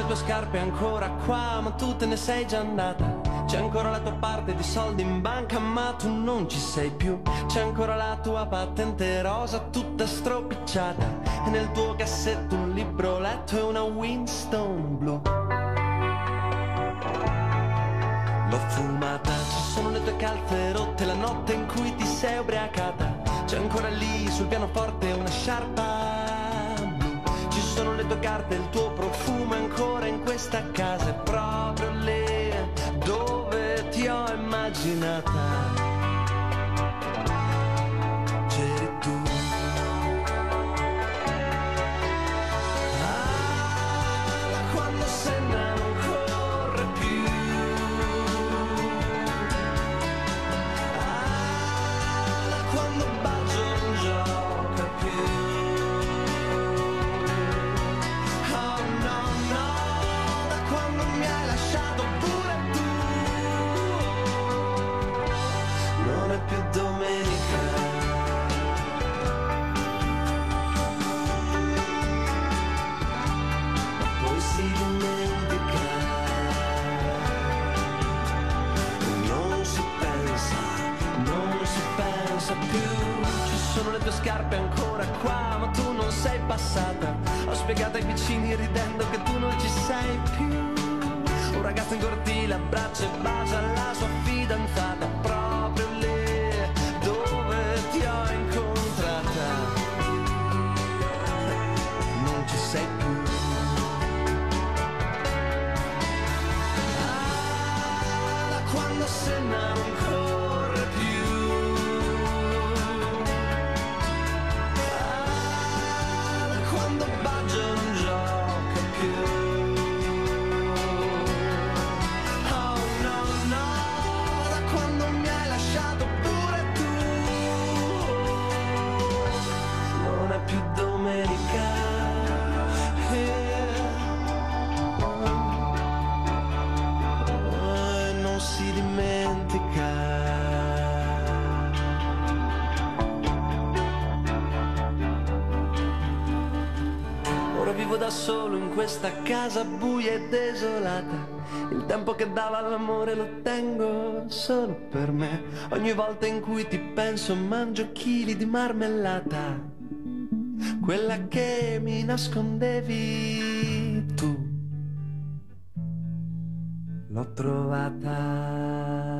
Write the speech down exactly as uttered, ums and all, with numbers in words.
tue scarpe ancora qua, ma tu te ne sei già andata. C'è ancora la tua parte di soldi in banca, ma tu non ci sei più. C'è ancora la tua patente rosa tutta stropicciata, e nel tuo cassetto un libro letto e una Winston blu. L'ho fumata, ci sono le tue calze rotte, la notte in cui ti sei ubriacata. C'è ancora lì sul pianoforte una sciarpa blu. Ci sono le tue carte, il tuo profumo è ancora in questa casa, è proprio lì dove ti ho immaginata. C'eri tu. Ah, da quando Senna non corre più. Ah, da quando Baggio non gioca più. Oh no, no, da quando mi hai lasciato pure tu. Non è più domenica. Poi si dimentica. Non si pensa, non si pensa più. Ci sono le tue scarpe ancora qua, ma tu non sei passata. Ho spiegato ai vicini ridendo che tu non ci sei più. Un ragazzo in cortile abbraccia e bacia la sua fidanzata, proprio lì dove ti ho incontrata. Non ci sei più. Ah, da quando Senna non corre più. Ah, da quando Baggio non gioca più. Oh no, no, da quando mi hai lasciato pure tu. Non è più domenica. E non si dimentica. Ora vivo da solo in questa casa buia e desolata. Il tempo che dava all'amore lo tengo solo per me. Ogni volta in cui ti penso mangio chili di marmellata, quella che mi nascondevi tu. L'ho trovata.